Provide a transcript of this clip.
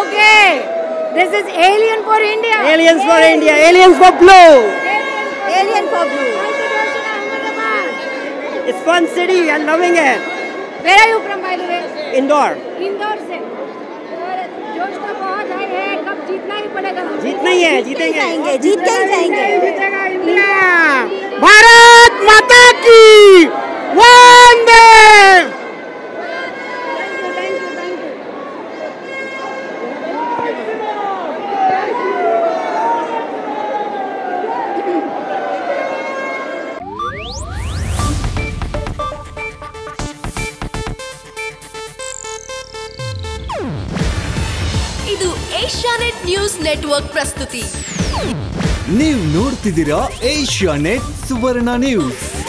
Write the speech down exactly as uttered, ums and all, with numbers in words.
Okay. This is Alien for India. Aliens for India. Aliens for blue. Alien for blue. It's fun city. I'm loving it. Where are you from, by the way? Indore. Indore से। जोश तो बहुत है, कब जीतना ही पड़ेगा। जीतना ही है, जीतेंगे। जीत के ही जाएंगे। जीतेगा इंडिया। भारत माता की वंदे। ಇದು ಏಷ್ಯಾನೆಟ್ ನ್ಯೂಸ್ ನೆಟ್ವರ್ಕ್ ಪ್ರಸ್ತುತಿ. ನೀವು ನೋಡ್ತಿದ್ದೀರಾ ಏಷ್ಯಾನೆಟ್ ಸುವರ್ಣ ನ್ಯೂಸ್.